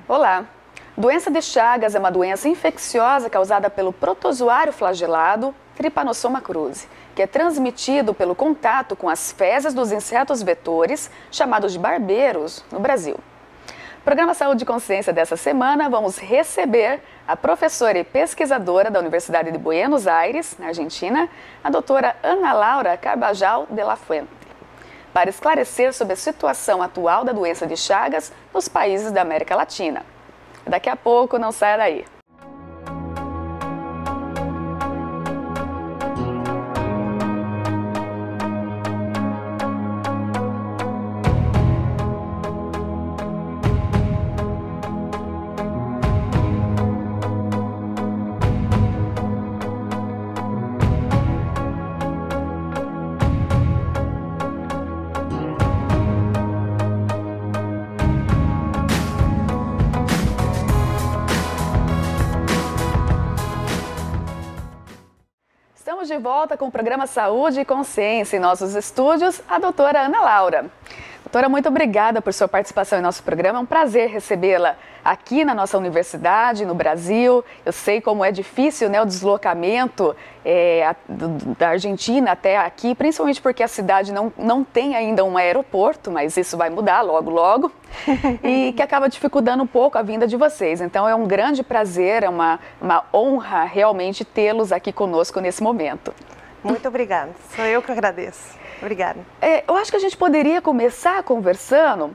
Olá! Doença de Chagas é uma doença infecciosa causada pelo protozoário flagelado Trypanosoma cruzi, que é transmitido pelo contato com as fezes dos insetos vetores, chamados de barbeiros, no Brasil. No programa Saúde e Consciência dessa semana, vamos receber a professora e pesquisadora da Universidade de Buenos Aires, na Argentina, a doutora Ana Laura Carbajal de la Fuente, para esclarecer sobre a situação atual da doença de Chagas nos países da América Latina. Daqui a pouco, não saia daí. Estamos de volta com o programa Saúde e Consciência. Em nossos estúdios, a doutora Ana Laura. Doutora, muito obrigada por sua participação em nosso programa. É um prazer recebê-la aqui na nossa universidade, no Brasil. Eu sei como é difícil, né, o deslocamento da Argentina até aqui, principalmente porque a cidade não tem ainda um aeroporto, mas isso vai mudar logo, logo, e que acaba dificultando um pouco a vinda de vocês. Então é um grande prazer, é uma honra realmente tê-los aqui conosco nesse momento. Muito obrigada, sou eu que agradeço. Obrigada. Eu acho que a gente poderia começar conversando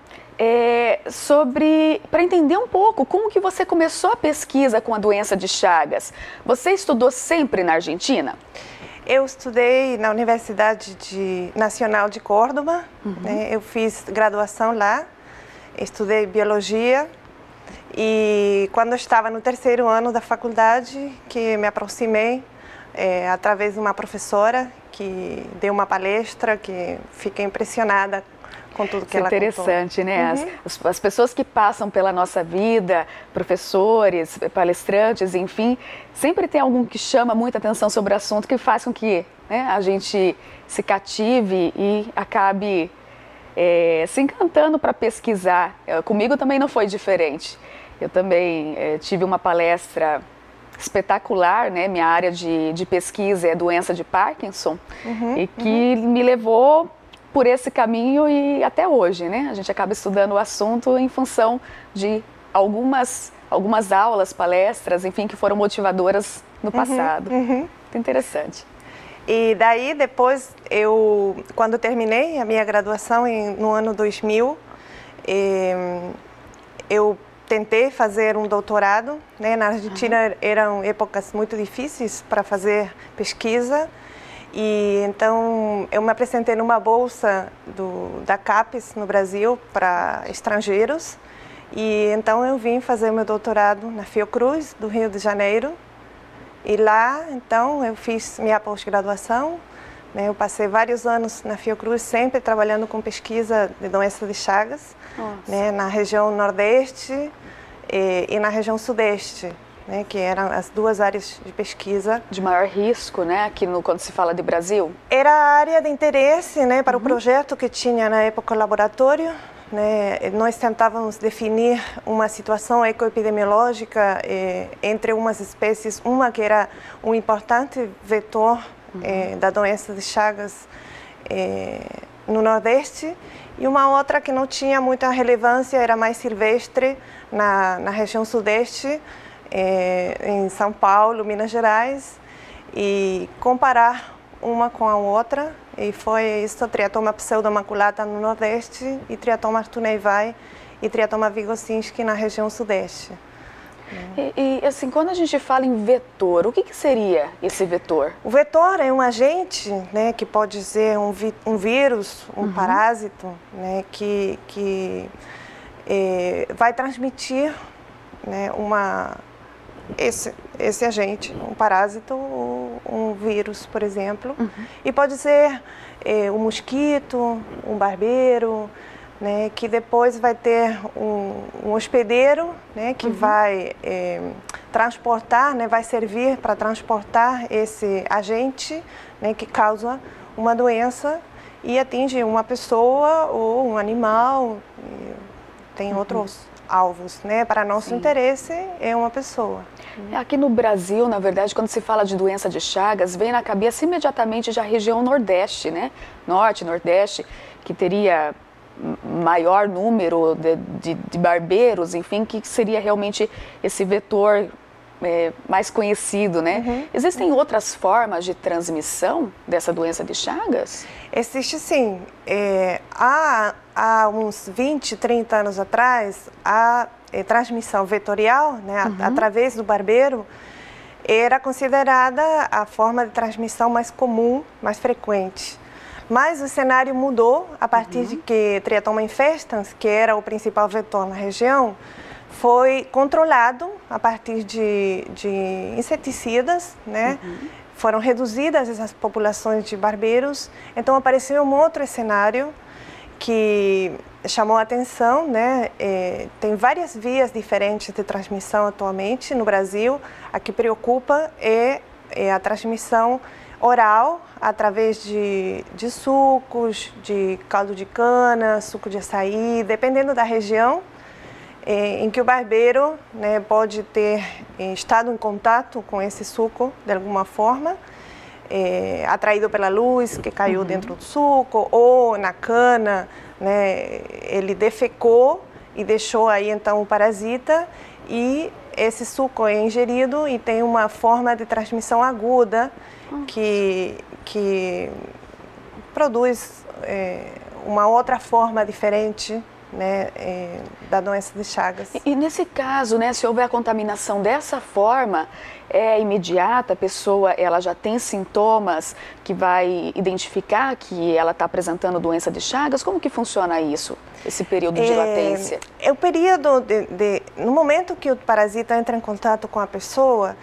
para entender um pouco como que você começou a pesquisa com a doença de Chagas. Você estudou sempre na Argentina? Eu estudei na Universidade Nacional de Córdoba, né? Eu fiz graduação lá, estudei biologia e quando eu estava no terceiro ano da faculdade que me aproximei através de uma professora que deu uma palestra que fiquei impressionada com tudo que ela contou. Interessante, né? As pessoas que passam pela nossa vida, professores, palestrantes, enfim, sempre tem algum que chama muita atenção sobre o assunto que faz com que, né, a gente se cative e acabe se encantando para pesquisar. Comigo também não foi diferente. Eu também tive uma palestra espetacular, né? Minha área de pesquisa é doença de Parkinson e que me levou por esse caminho e até hoje, né? A gente acaba estudando o assunto em função de algumas aulas, palestras, enfim, que foram motivadoras no passado. Muito interessante. E daí depois, quando terminei a minha graduação no ano 2000, eu tentei fazer um doutorado, né? Na Argentina eram épocas muito difíceis para fazer pesquisa e então eu me apresentei numa bolsa da CAPES no Brasil para estrangeiros e então eu vim fazer meu doutorado na Fiocruz do Rio de Janeiro e lá então eu fiz minha pós-graduação, né? Eu passei vários anos na Fiocruz sempre trabalhando com pesquisa de doença de Chagas, né? Na região Nordeste e na região Sudeste, né? Que eram as duas áreas de pesquisa. De maior risco, né? Aqui quando se fala de Brasil? Era a área de interesse, né? Para o projeto que tinha na época o laboratório, né? Nós tentávamos definir uma situação ecoepidemiológica entre umas espécies, uma que era um importante vetor da doença de Chagas no Nordeste e uma outra que não tinha muita relevância, era mais silvestre na região Sudeste, em São Paulo, Minas Gerais, e comparar uma com a outra, e foi isso, triatoma pseudomaculata no Nordeste e triatoma artuneivae e triatoma vigosinski na região Sudeste. E assim, quando a gente fala em vetor, o que seria esse vetor? O vetor é um agente, né, que pode ser um vírus, um parásito, né, que vai transmitir, né, esse agente, um parásito ou um vírus, por exemplo. E pode ser um mosquito, um barbeiro, né, que depois vai ter um hospedeiro, né, que vai transportar, né, vai servir para transportar esse agente, né, que causa uma doença e atinge uma pessoa ou um animal. Tem outros alvos, né? Para nosso interesse é uma pessoa. Aqui no Brasil, na verdade, quando se fala de doença de Chagas, vem na cabeça imediatamente já a região Nordeste, né? Norte, Nordeste, que teria maior número de barbeiros, enfim, que seria realmente esse vetor mais conhecido, né? Existem outras formas de transmissão dessa doença de Chagas? Existe sim. Há uns 20, 30 anos atrás, a transmissão vetorial, né, através do barbeiro, era considerada a forma de transmissão mais comum, mais frequente. Mas o cenário mudou a partir de que Triatoma infestans, que era o principal vetor na região, foi controlado a partir de inseticidas, né? Foram reduzidas essas populações de barbeiros, então apareceu um outro cenário que chamou a atenção, né? Tem várias vias diferentes de transmissão atualmente no Brasil. A que preocupa é a transmissão oral, através de sucos, de caldo de cana, suco de açaí, dependendo da região em que o barbeiro, né, pode ter estado em contato com esse suco de alguma forma, atraído pela luz que caiu dentro do suco, ou na cana, né, ele defecou e deixou aí então o parasita, e esse suco é ingerido e tem uma forma de transmissão aguda que produz uma outra forma diferente, né, da doença de Chagas. E nesse caso, né, se houver a contaminação dessa forma, é imediata, a pessoa ela já tem sintomas que vai identificar que ela está apresentando doença de Chagas? Como que funciona isso, esse período de latência? É o período no momento que o parasita entra em contato com a pessoa,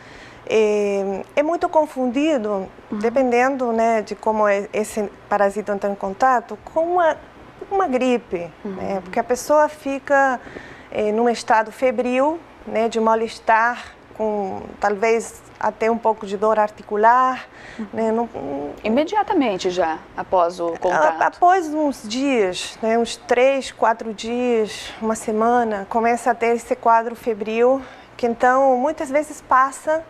é muito confundido, dependendo, né, de como esse parasita entra em contato, com uma gripe, né? Porque a pessoa fica num estado febril, né, de mal-estar, com talvez até um pouco de dor articular. Né, imediatamente já, após o contato? Após uns dias, né, uns 3, 4 dias, uma semana, começa a ter esse quadro febril, que então muitas vezes passa,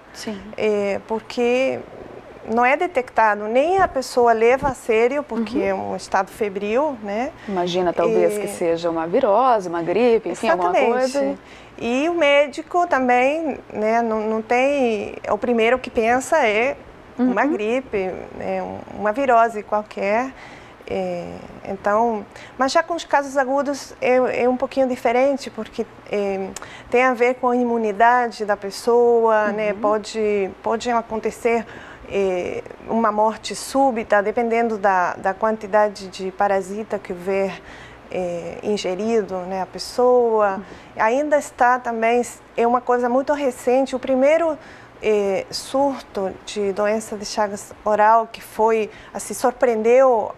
porque não é detectado, nem a pessoa leva a sério, porque é um estado febril, né? Imagina talvez que seja uma virose, uma gripe, enfim, alguma coisa. E o médico também, né, não tem, o primeiro que pensa é uma gripe, uma virose qualquer. Então, mas já com os casos agudos é um pouquinho diferente, porque tem a ver com a imunidade da pessoa, né? Pode acontecer uma morte súbita, dependendo da quantidade de parasita que houver ingerido, né, a pessoa. Ainda está também, é uma coisa muito recente, o primeiro surto de doença de Chagas oral que foi, assim, surpreendeu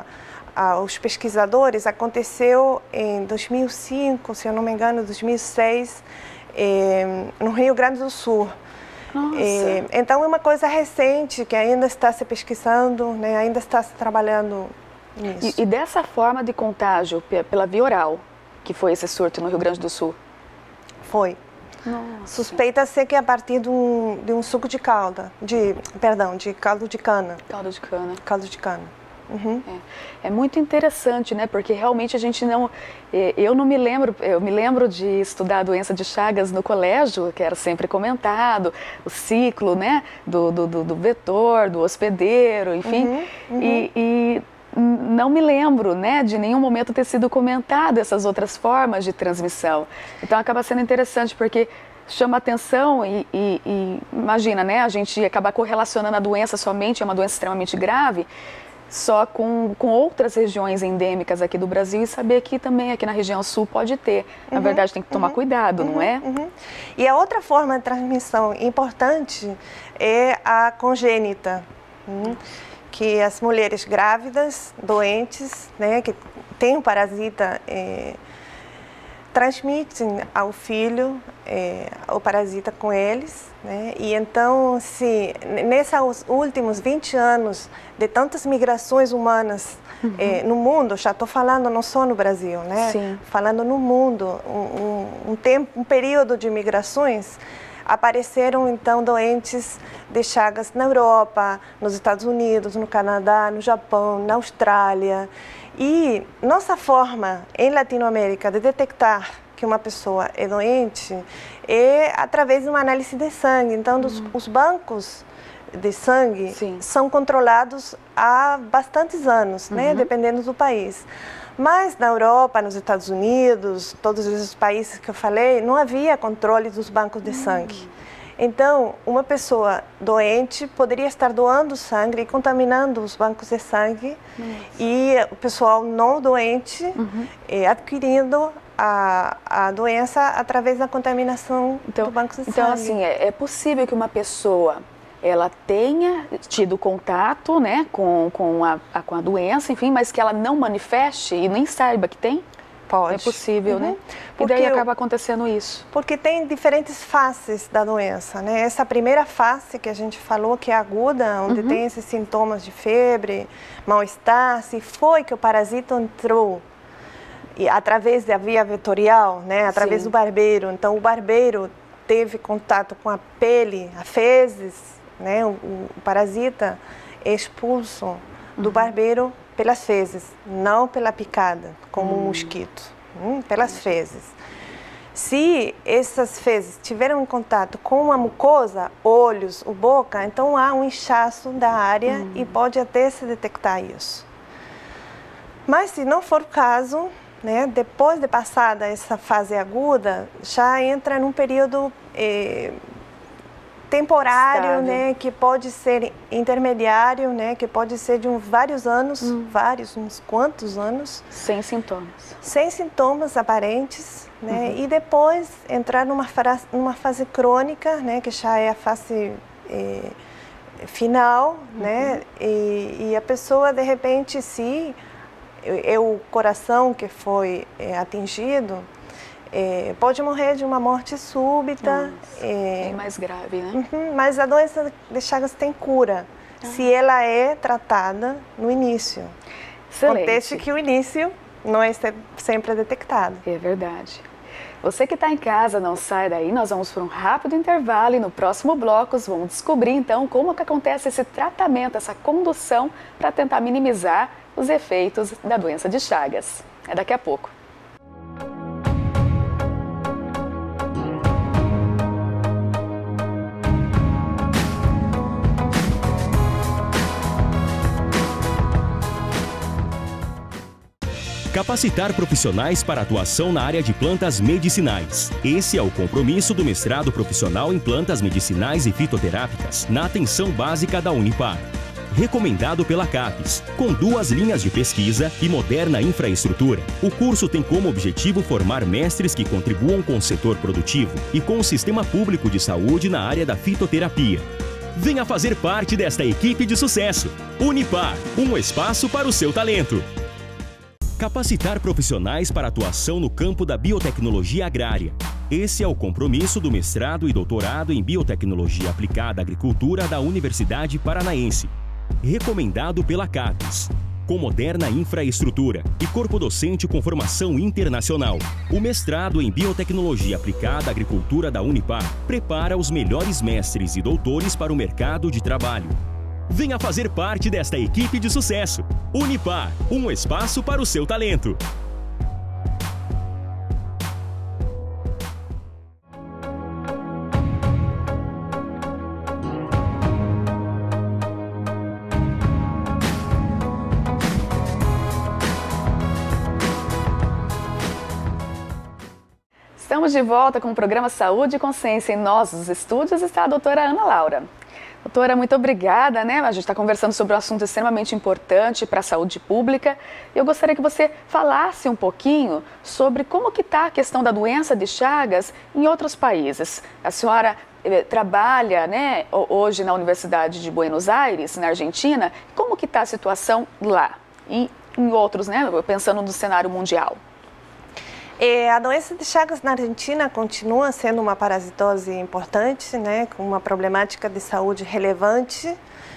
os pesquisadores, aconteceu em 2005, se eu não me engano, 2006, no Rio Grande do Sul. Então é uma coisa recente que ainda está se pesquisando, né, ainda está se trabalhando nisso. E dessa forma de contágio pela via oral, que foi esse surto no Rio Grande do Sul? Foi. Suspeita-se que é a partir de um suco de calda, de caldo de cana. Caldo de cana. Caldo de cana. É muito interessante, né? Porque realmente a gente não... Eu não me lembro, eu me lembro de estudar a doença de Chagas no colégio, que era sempre comentado, o ciclo, né? Do vetor, do hospedeiro, enfim. E não me lembro, né, de nenhum momento ter sido comentado essas outras formas de transmissão. Então acaba sendo interessante porque chama atenção e imagina, né, a gente acabar correlacionando a doença somente, é uma doença extremamente grave, só com outras regiões endêmicas aqui do Brasil e saber que também aqui na região sul pode ter. Na verdade tem que tomar cuidado, não é? E a outra forma de transmissão importante é a congênita. Que as mulheres grávidas, doentes, né, que têm um parasita transmitem ao filho o parasita com eles, né? E então, se nesses últimos 20 anos de tantas migrações humanas no mundo, já estou falando não só no Brasil, né? Sim. Falando no mundo, um período de migrações, apareceram então doentes de Chagas na Europa, nos Estados Unidos, no Canadá, no Japão, na Austrália. E nossa forma em Latinoamérica de detectar que uma pessoa é doente é através de uma análise de sangue. Então, os bancos de sangue são controlados há bastantes anos, né? Dependendo do país. Mas na Europa, nos Estados Unidos, todos esses países que eu falei, não havia controle dos bancos de sangue. Então, uma pessoa doente poderia estar doando sangue e contaminando os bancos de sangue, e o pessoal não doente adquirindo a doença através da contaminação do banco de sangue. Então, assim, é possível que uma pessoa ela tenha tido contato, né, com a doença, enfim, mas que ela não manifeste e nem saiba que tem? Pode. É possível, né? Porque e daí acaba acontecendo isso. Porque tem diferentes fases da doença, né? Essa primeira fase que a gente falou, que é aguda, onde tem esses sintomas de febre, mal-estar, se foi que o parasita entrou e através da via vetorial, né? Através do barbeiro. Então, o barbeiro teve contato com a pele, a fezes, né? O parasita é expulso do barbeiro pelas fezes, não pela picada, como um mosquito, pelas fezes. Se essas fezes tiveram em contato com uma mucosa, olhos ou boca, então há um inchaço da área e pode até se detectar isso. Mas se não for o caso, né, depois de passada essa fase aguda, já entra num período temporário, né, que pode ser intermediário, né, que pode ser de vários anos, uns quantos anos. Sem sintomas. Sem sintomas aparentes, né, e depois entrar numa fase crônica, né, que já é a fase final, né, e a pessoa, de repente, se é o coração que foi atingido, pode morrer de uma morte súbita. É mais grave, né? Mas a doença de Chagas tem cura, se ela é tratada no início. Excelente. Acontece que o início não é sempre detectado. É verdade. Você que está em casa, não sai daí, nós vamos para um rápido intervalo e no próximo bloco vamos descobrir então como que acontece esse tratamento, essa condução para tentar minimizar os efeitos da doença de Chagas. É daqui a pouco. Capacitar profissionais para atuação na área de plantas medicinais. Esse é o compromisso do mestrado profissional em plantas medicinais e fitoterápicas na atenção básica da Unipar. Recomendado pela CAPES, com 2 linhas de pesquisa e moderna infraestrutura, o curso tem como objetivo formar mestres que contribuam com o setor produtivo e com o sistema público de saúde na área da fitoterapia. Venha fazer parte desta equipe de sucesso. Unipar, um espaço para o seu talento. Capacitar profissionais para atuação no campo da biotecnologia agrária. Esse é o compromisso do mestrado e doutorado em Biotecnologia Aplicada à Agricultura da Universidade Paranaense. Recomendado pela CAPES. Com moderna infraestrutura e corpo docente com formação internacional. O mestrado em Biotecnologia Aplicada à Agricultura da Unipar prepara os melhores mestres e doutores para o mercado de trabalho. Venha fazer parte desta equipe de sucesso. Unipar, um espaço para o seu talento. Estamos de volta com o programa Saúde e Consciência. Em nossos estúdios está a doutora Ana Laura. Doutora, muito obrigada, né? A gente está conversando sobre um assunto extremamente importante para a saúde pública. Eu gostaria que você falasse um pouquinho sobre como que está a questão da doença de Chagas em outros países. A senhora trabalha, né, hoje na Universidade de Buenos Aires, na Argentina. Como que está a situação lá e em outros, né? Pensando no cenário mundial. A doença de Chagas na Argentina continua sendo uma parasitose importante, né, com uma problemática de saúde relevante.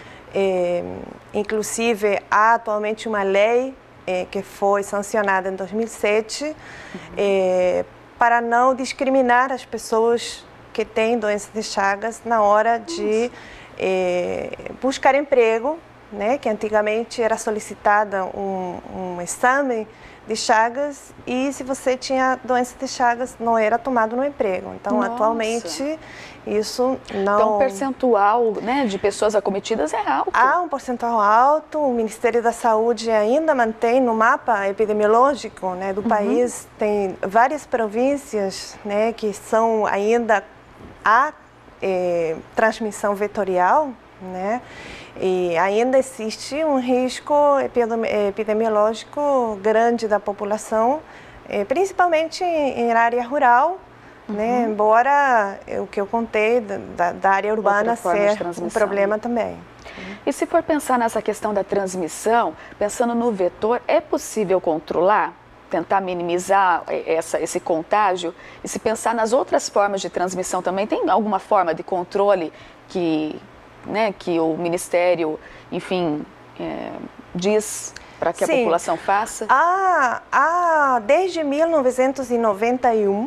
Inclusive, há atualmente uma lei que foi sancionada em 2007 para não discriminar as pessoas que têm doença de Chagas na hora de buscar emprego, né, que antigamente era solicitada um exame de Chagas e se você tinha doença de Chagas não era tomado no emprego. Então, Nossa. Atualmente, isso não... Então, o percentual, né, de pessoas acometidas é alto. Há um percentual alto, o Ministério da Saúde ainda mantém no mapa epidemiológico, né, do país, tem várias províncias, né, que são ainda a transmissão vetorial, né, e ainda existe um risco epidemiológico grande da população, principalmente em área rural, né? Embora o que eu contei da área urbana ser um problema também. E se for pensar nessa questão da transmissão, pensando no vetor, é possível controlar? Tentar minimizar esse contágio? E se pensar nas outras formas de transmissão também, tem alguma forma de controle que o Ministério, enfim, diz para que a população faça? Desde 1991,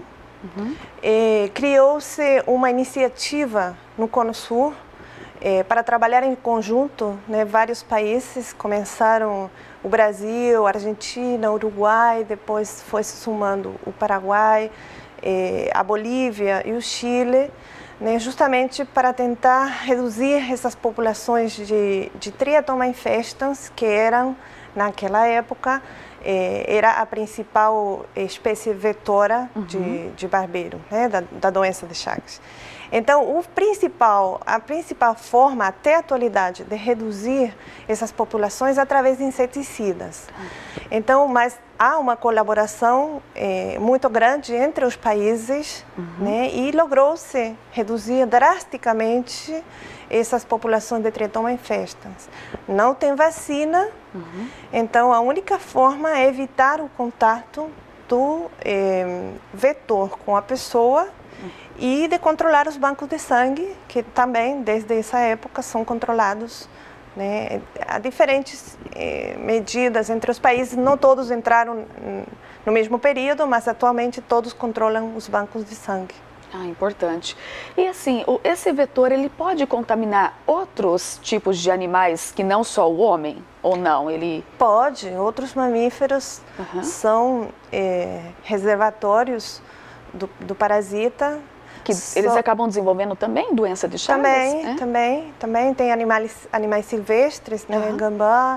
criou-se uma iniciativa no Cono Sul para trabalhar em conjunto, né, vários países começaram, o Brasil, a Argentina, o Uruguai, depois foi se somando o Paraguai, a Bolívia e o Chile, né, justamente para tentar reduzir essas populações de Triatoma infestans, que eram, naquela época, era a principal espécie vetora de barbeiro, né, da doença de Chagas. Então, a principal forma, até a atualidade, de reduzir essas populações é através de inseticidas. Então, mas há uma colaboração muito grande entre os países, né, e logrou-se reduzir drasticamente essas populações de Triatoma infestans. Não tem vacina, então a única forma é evitar o contato do vetor com a pessoa e de controlar os bancos de sangue, que também, desde essa época, são controlados, né? Há diferentes medidas entre os países, não todos entraram no mesmo período, mas atualmente todos controlam os bancos de sangue. Importante. E assim, esse vetor, ele pode contaminar outros tipos de animais que não só o homem, ou não? Pode. Outros mamíferos são reservatórios do parasita. Que eles acabam desenvolvendo também doença de Chagas? Também tem animais silvestres, né, gambá.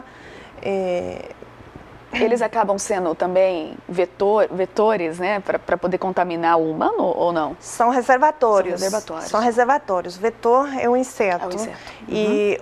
Eles acabam sendo também vetores, né, para poder contaminar o humano ou não? São reservatórios. São reservatórios. Vetor é um inseto. É um inseto. E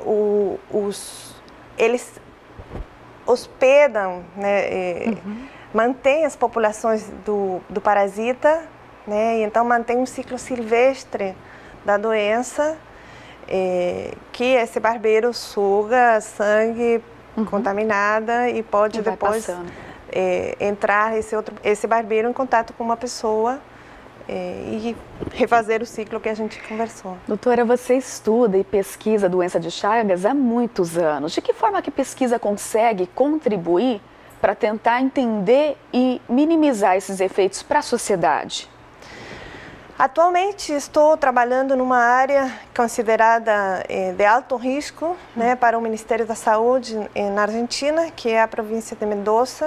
eles hospedam, né, mantêm as populações do parasita, né, e então mantém um ciclo silvestre da doença, que esse barbeiro suga sangue contaminada e pode depois entrar esse barbeiro em contato com uma pessoa e refazer o ciclo que a gente conversou. Doutora, você estuda e pesquisa a doença de Chagas há muitos anos. De que forma que a pesquisa consegue contribuir para tentar entender e minimizar esses efeitos para a sociedade? Atualmente estou trabalhando numa área considerada de alto risco, né, para o Ministério da Saúde na Argentina, que é a província de Mendoza.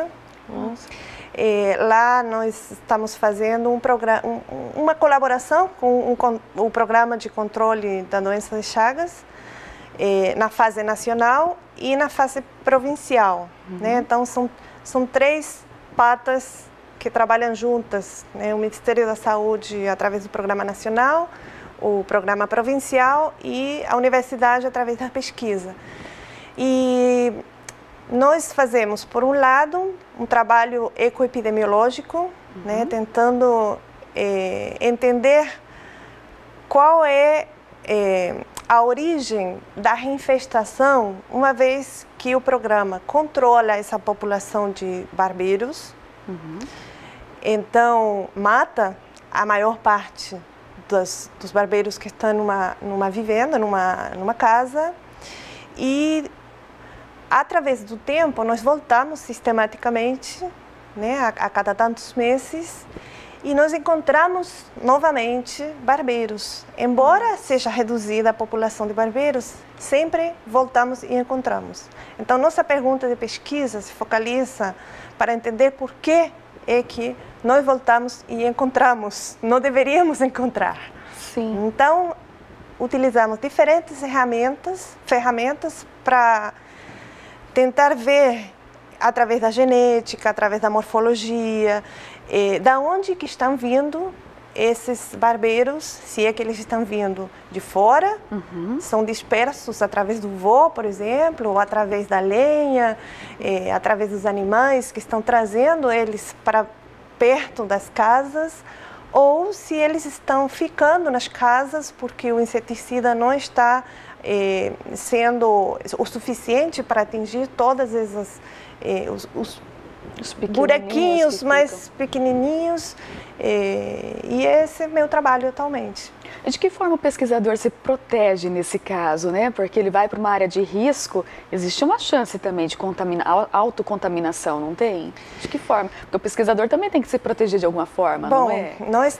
Lá nós estamos fazendo uma colaboração com o Programa de Controle da Doença de Chagas, na fase nacional e na fase provincial. Né? Então são três patas que trabalham juntas, né? O Ministério da Saúde através do Programa Nacional, o Programa Provincial e a Universidade através da pesquisa. E nós fazemos, por um lado, um trabalho ecoepidemiológico, né? Tentando entender qual é a origem da reinfestação, uma vez que o programa controla essa população de barbeiros. então mata a maior parte dos barbeiros que estão numa vivenda, numa casa, e através do tempo nós voltamos sistematicamente, né, a cada tantos meses, e nós encontramos novamente barbeiros. Embora seja reduzida a população de barbeiros, sempre voltamos e encontramos. Então, nossa pergunta de pesquisa se focaliza para entender por que é que nós voltamos e encontramos. Não deveríamos encontrar. Sim. Então, utilizamos diferentes ferramentas para tentar ver, através da genética, através da morfologia, da onde que estão vindo esses barbeiros, se é que eles estão vindo de fora, são dispersos através do voo, por exemplo, ou através da lenha, através dos animais que estão trazendo eles para perto das casas, ou se eles estão ficando nas casas porque o inseticida não está sendo o suficiente para atingir todas essas os buraquinhos mais pequenininhos, e esse é meu trabalho atualmente. De que forma o pesquisador se protege nesse caso, né? Porque ele vai para uma área de risco, existe uma chance também de autocontaminação, não tem? De que forma? Porque o pesquisador também tem que se proteger de alguma forma, bom, não é? Nós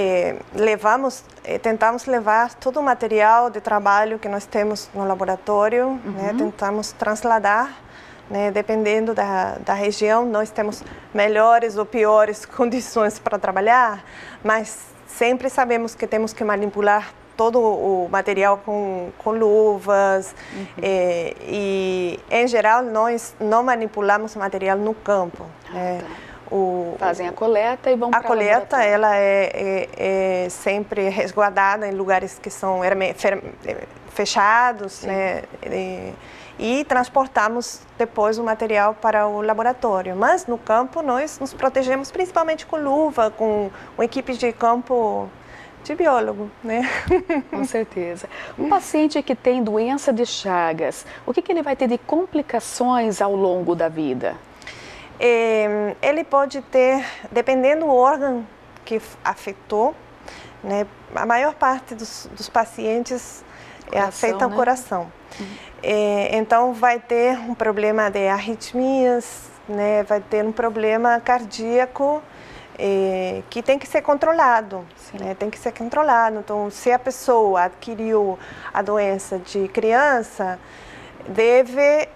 tentamos levar todo o material de trabalho que nós temos no laboratório, né? Tentamos trasladar, né? Dependendo da região, nós temos melhores ou piores condições para trabalhar, mas sempre sabemos que temos que manipular todo o material com luvas, e em geral nós não manipulamos material no campo. Fazem a coleta e vão para a coleta, ela é sempre resguardada em lugares que são fechados, né? E transportamos depois o material para o laboratório. Mas no campo nós nos protegemos principalmente com luva, com uma equipe de campo de biólogo, né? Com certeza. Um paciente que tem doença de Chagas, o que ele vai ter de complicações ao longo da vida? Ele pode ter, dependendo do órgão que afetou, né? A maior parte dos pacientes afeta o coração. Então vai ter um problema de arritmias, né? Vai ter um problema cardíaco que tem que ser controlado, né? Tem que ser controlado. Então, se a pessoa adquiriu a doença de criança, deve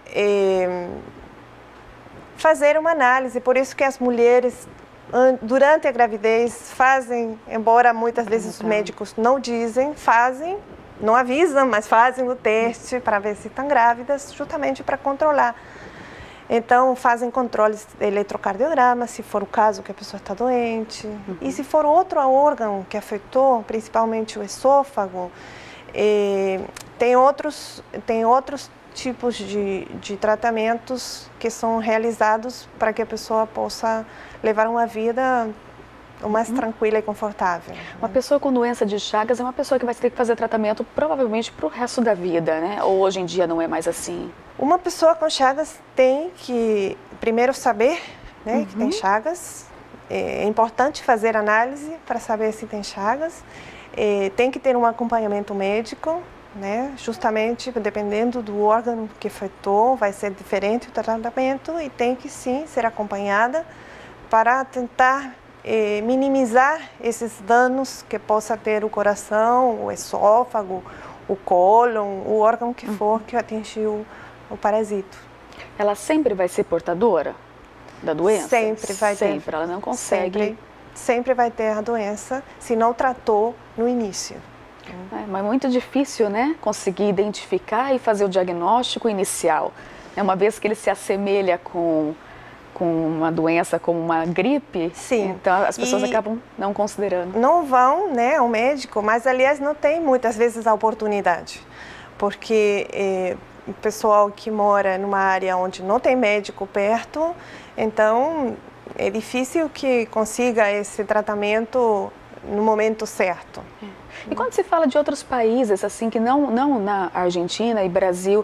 fazer uma análise. Por isso que as mulheres, durante a gravidez, fazem, embora muitas vezes os médicos não dizem, fazem, não avisam, mas fazem o teste para ver se estão grávidas, justamente para controlar. Então, fazem controles de eletrocardiograma, se for o caso que a pessoa está doente. E se for outro órgão que afetou, principalmente o esôfago, tem outros tipos de tratamentos que são realizados para que a pessoa possa levar uma vida o mais tranquila e confortável. Uma pessoa com doença de Chagas é uma pessoa que vai ter que fazer tratamento provavelmente para o resto da vida, né? Ou hoje em dia não é mais assim? Uma pessoa com Chagas tem que primeiro saber, né, que tem Chagas. É importante fazer análise para saber se tem Chagas. Tem que ter um acompanhamento médico, né? Justamente dependendo do órgão que afetou, vai ser diferente o tratamento, e tem que sim ser acompanhada para tentar minimizar esses danos que possa ter o coração, o esôfago, o cólon, o órgão que for que atingiu o parasito. Ela sempre vai ser portadora da doença? Sempre vai ter. Sempre, ela não consegue. Sempre vai ter a doença se não tratou no início. Mas é muito difícil, né? Conseguir identificar e fazer o diagnóstico inicial. Uma vez que ele se assemelha com uma doença como uma gripe, sim, então as pessoas acabam não considerando. Não vão, né, ao médico, mas aliás não tem muitas vezes a oportunidade, porque o pessoal que mora numa área onde não tem médico perto, então é difícil que consiga esse tratamento no momento certo. E quando se fala de outros países, assim, que não na Argentina e Brasil,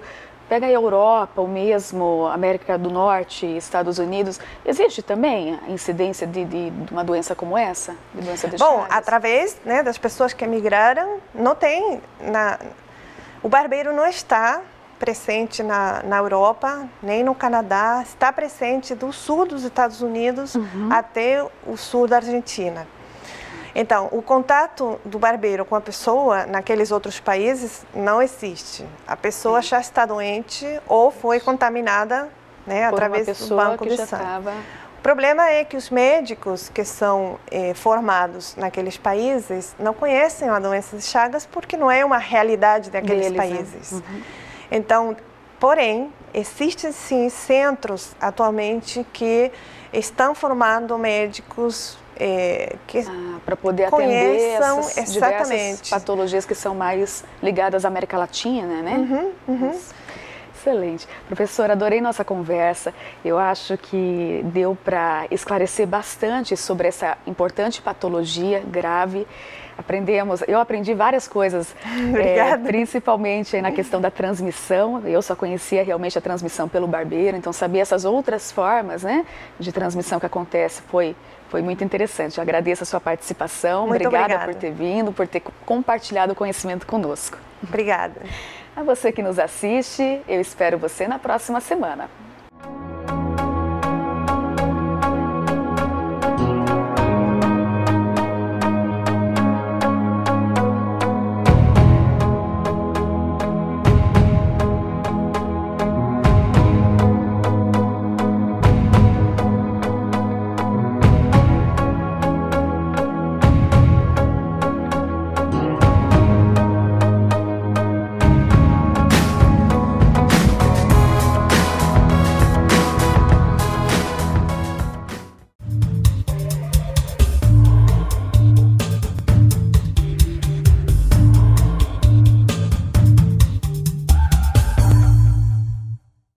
Pega a Europa, ou mesmo América do Norte, Estados Unidos, existe também a incidência de uma doença como essa? De doença de Chagas? Bom, através, né, das pessoas que emigraram, não tem... O barbeiro não está presente na Europa, nem no Canadá, está presente do sul dos Estados Unidos até o sul da Argentina. Então, o contato do barbeiro com a pessoa naqueles outros países não existe. A pessoa já está doente ou foi contaminada, né, através do banco de sangue. O problema é que os médicos que são formados naqueles países não conhecem a doença de Chagas porque não é uma realidade daqueles países. Então, porém, existem sim centros atualmente que estão formando médicos para poder atender essas diversas patologias que são mais ligadas à América Latina, né? Excelente. Professora, adorei nossa conversa. Eu acho que deu para esclarecer bastante sobre essa importante patologia grave. Eu aprendi várias coisas, principalmente na questão da transmissão. Eu só conhecia realmente a transmissão pelo barbeiro, então saber essas outras formas, né, de transmissão que acontece foi muito interessante. Eu agradeço a sua participação. Muito obrigada por ter vindo, por ter compartilhado o conhecimento conosco. Obrigada. A você que nos assiste, eu espero você na próxima semana.